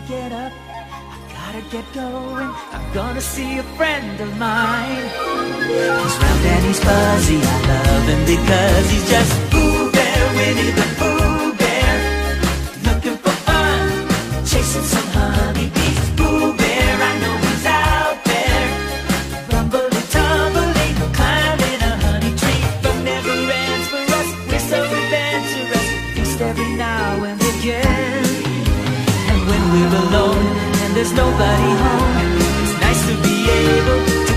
get up, I gotta get going. I'm gonna see a friend of mine. He's round and he's fuzzy, I love him because he's just Pooh Bear, Winnie the Pooh Bear. Looking for fun, chasing some honeybees. Pooh Bear, I know he's out there, rumbly tumbly, climbing a honey tree. But never ends for us, we're so adventurous, feast every now and again. And when we're alone and there's nobody home, it's nice to be able to